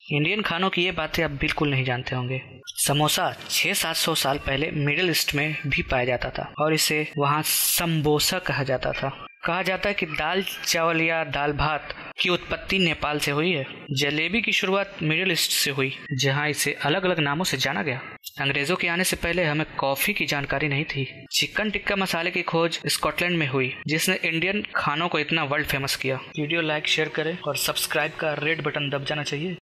Indian खानों की ये बातें आप बिल्कुल नहीं जानते होंगे। समोसा 600-700 साल पहले मिडिल ईस्ट में भी पाया जाता था और इसे वहाँ संबोसा कहा जाता था। कहा जाता है कि दाल चावल या दाल भात की उत्पत्ति नेपाल से हुई है। जलेबी की शुरुआत मिडिल ईस्ट से हुई, जहां इसे अलग अलग नामों से जाना गया। अंग्रेजों के आने से पहले हमें कॉफी की जानकारी नहीं थी। चिकन टिक्का मसाले की खोज स्कॉटलैंड में हुई, जिसने इंडियन खानों को इतना वर्ल्ड फेमस किया। वीडियो लाइक शेयर करें और सब्सक्राइब का रेड बटन दब जाना चाहिए।